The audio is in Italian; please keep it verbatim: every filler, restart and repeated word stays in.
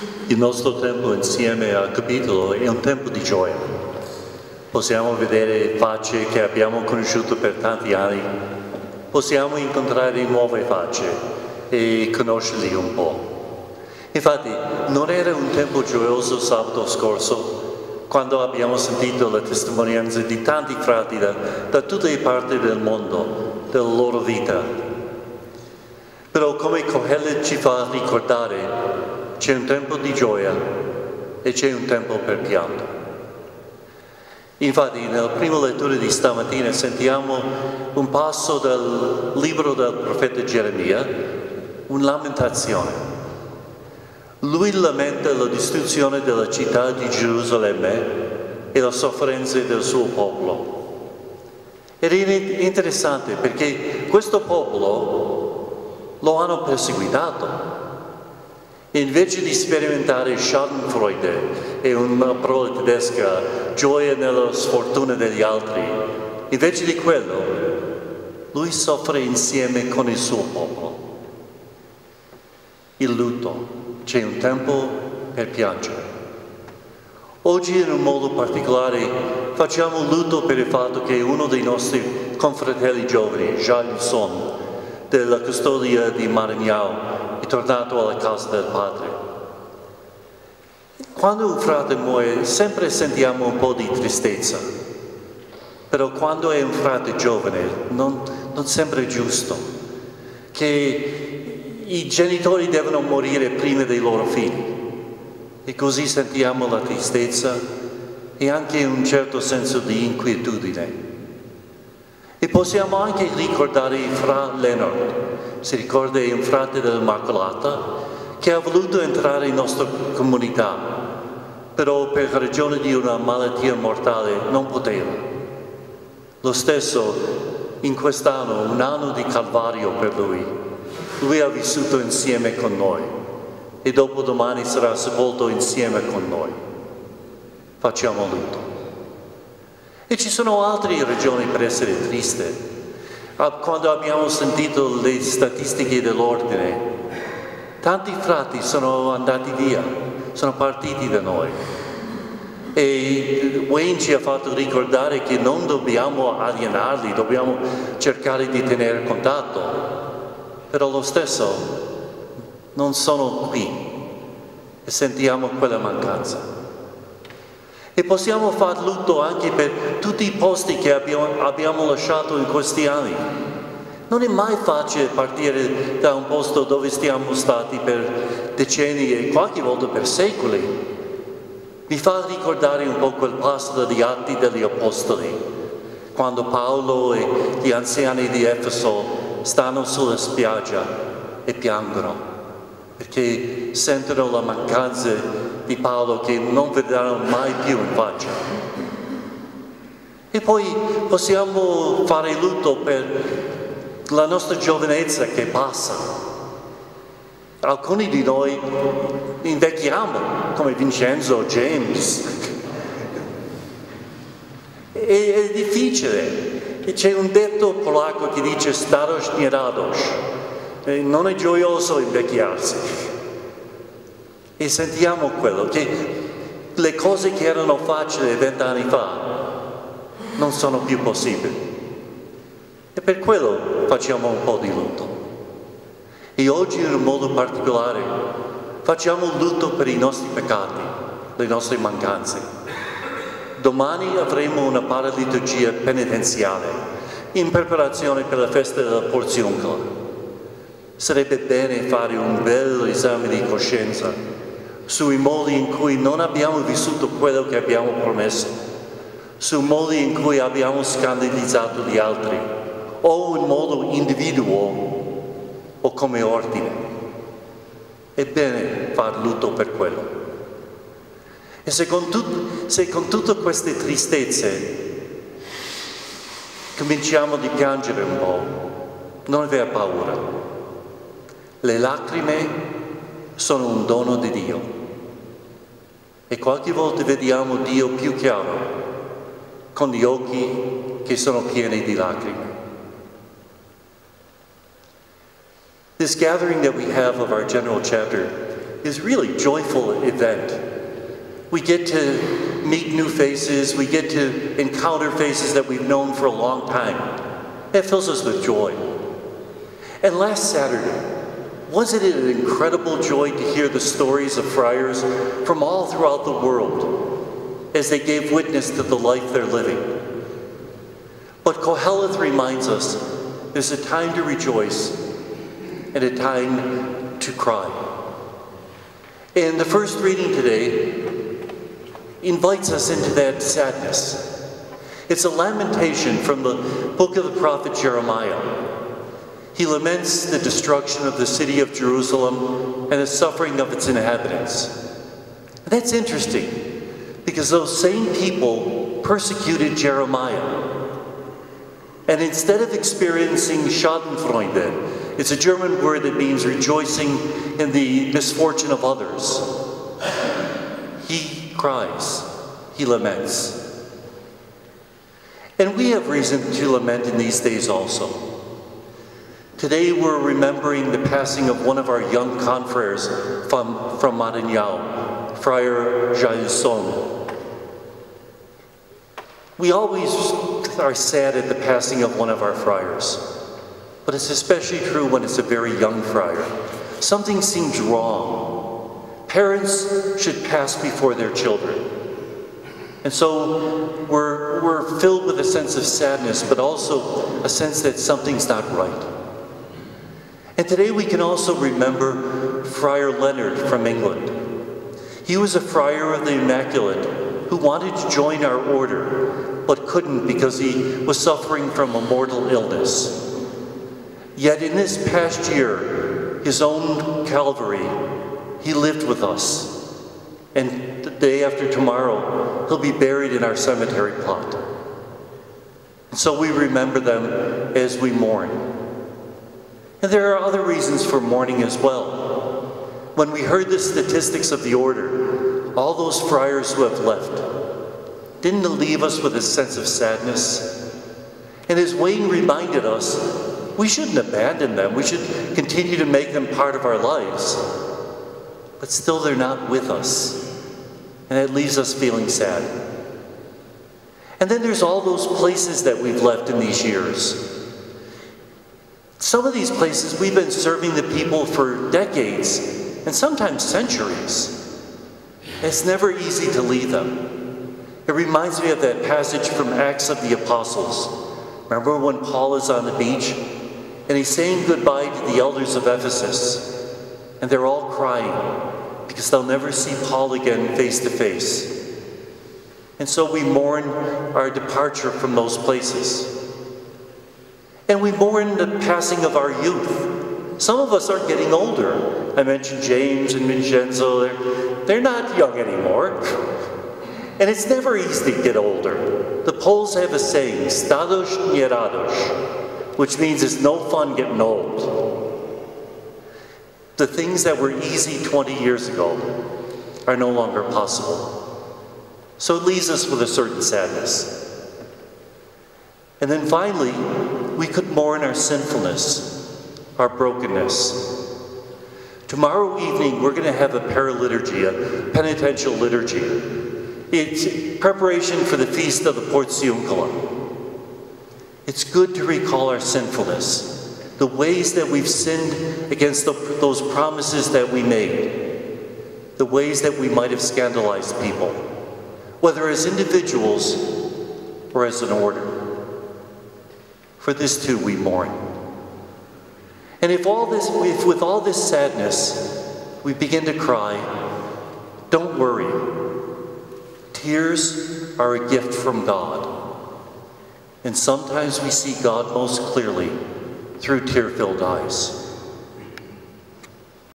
Il nostro tempo insieme al capitolo è un tempo di gioia. Possiamo vedere facce che abbiamo conosciuto per tanti anni, possiamo incontrare nuove facce e conoscerli un po'. Infatti, non era un tempo gioioso sabato scorso, quando abbiamo sentito la testimonianza di tanti frati da, da tutte le parti del mondo, della loro vita. Però come Coelet ci fa ricordare, c'è un tempo di gioia e c'è un tempo per pianto. Infatti, nella prima lettura di stamattina sentiamo un passo dal libro del profeta Geremia, una lamentazione. Lui lamenta la distruzione della città di Gerusalemme e le sofferenze del suo popolo. Ed è interessante perché questo popolo lo hanno perseguitato. Invece di sperimentare Schadenfreude, è una parola tedesca, gioia nella sfortuna degli altri, invece di quello, lui soffre insieme con il suo popolo. Il lutto, c'è un tempo per piangere. Oggi in un modo particolare facciamo lutto per il fatto che uno dei nostri confratelli giovani, Jacques Son, della custodia di Marignano, è tornato alla casa del padre. Quando un frate muore sempre sentiamo un po' di tristezza, però quando è un frate giovane non, non sembra giusto che i genitori devono morire prima dei loro figli e così sentiamo la tristezza e anche un certo senso di inquietudine. E possiamo anche ricordare Fra Leonard, si ricorda è un frate dell'Immacolata, che ha voluto entrare in nostra comunità, però per ragione di una malattia mortale non poteva. Lo stesso in quest'anno, un anno di calvario per lui. Lui ha vissuto insieme con noi e dopodomani sarà sepolto insieme con noi. Facciamo lutto. E ci sono altre ragioni per essere triste. Quando abbiamo sentito le statistiche dell'ordine, tanti frati sono andati via, sono partiti da noi. E Wayne ci ha fatto ricordare che non dobbiamo alienarli, dobbiamo cercare di tenere contatto. Però lo stesso, non sono qui e sentiamo quella mancanza. E possiamo far lutto anche per tutti i posti che abbiamo, abbiamo lasciato in questi anni. Non è mai facile partire da un posto dove siamo stati per decenni e qualche volta per secoli. Mi fa ricordare un po' quel passo degli Atti degli Apostoli, quando Paolo e gli anziani di Efeso stanno sulla spiaggia e piangono, perché sentono la mancanza di Paolo che non vedranno mai più in faccia. E poi possiamo fare lutto per la nostra giovinezza che passa. Alcuni di noi invecchiamo, come Vincenzo, James. È, è difficile. C'è un detto polacco che dice starość nie radość. Non è gioioso invecchiarsi. E sentiamo quello, che le cose che erano facili vent'anni fa non sono più possibili. E per quello facciamo un po' di lutto. E oggi in un modo particolare facciamo lutto per i nostri peccati, le nostre mancanze. Domani avremo una paraliturgia penitenziale in preparazione per la festa della Porziuncola. Sarebbe bene fare un bel esame di coscienza sui modi in cui non abbiamo vissuto quello che abbiamo promesso, sui modi in cui abbiamo scandalizzato gli altri, o in modo individuo o come ordine. È bene far lutto per quello. E se con, tut- se con tutte queste tristezze cominciamo a piangere un po', non aver paura. Le lacrime sono un dono di Dio. E qualche volta vediamo Dio più chiaro, con gli occhi che sono pieni di lacrime. This gathering that we have of our general chapter is really a joyful event. We get to meet new faces, we get to encounter faces that we've known for a long time. That fills us with joy. And last Saturday, wasn't it an incredible joy to hear the stories of friars from all throughout the world as they gave witness to the life they're living? But Koheleth reminds us there's a time to rejoice and a time to cry. And the first reading today invites us into that sadness. It's a lamentation from the book of the prophet Jeremiah. He laments the destruction of the city of Jerusalem and the suffering of its inhabitants. And that's interesting, because those same people persecuted Jeremiah. And instead of experiencing Schadenfreude, it's a German word that means rejoicing in the misfortune of others, he cries, he laments. And we have reason to lament in these days also. Today we're remembering the passing of one of our young confreres from, from Maranhão, Friar Jailson. We always are sad at the passing of one of our friars, but it's especially true when it's a very young friar. Something seems wrong. Parents should pass before their children. And so we're, we're filled with a sense of sadness, but also a sense that something's not right. And today we can also remember Friar Leonard from England. He was a friar of the Immaculate who wanted to join our order, but couldn't because he was suffering from a mortal illness. Yet in this past year, his own Calvary, he lived with us. And the day after tomorrow, he'll be buried in our cemetery plot. And so we remember them as we mourn. And there are other reasons for mourning as well. When we heard the statistics of the order, all those friars who have left, didn't it leave us with a sense of sadness? And as Wayne reminded us, we shouldn't abandon them. We should continue to make them part of our lives. But still they're not with us. And it leaves us feeling sad. And then there's all those places that we've left in these years. Some of these places we've been serving the people for decades and sometimes centuries. It's never easy to leave them. It reminds me of that passage from Acts of the Apostles. Remember when Paul is on the beach and he's saying goodbye to the elders of Ephesus, and they're all crying because they'll never see Paul again face to face. And so we mourn our departure from those places. And we mourn the passing of our youth. Some of us are getting older. I mentioned James and Vincenzo. They're, they're not young anymore. And it's never easy to get older. The Poles have a saying, starość nie radość, which means it's no fun getting old. The things that were easy twenty years ago are no longer possible. So it leaves us with a certain sadness. And then finally, we could mourn our sinfulness, our brokenness. Tomorrow evening, we're going to have a paraliturgy, a penitential liturgy. It's preparation for the feast of the Portiuncula. It's good to recall our sinfulness, the ways that we've sinned against the, those promises that we made, the ways that we might have scandalized people, whether as individuals or as an order. For this too we mourn. And if all this, if with all this sadness we begin to cry, don't worry. Tears are a gift from God. And sometimes we see God most clearly through tear-filled eyes.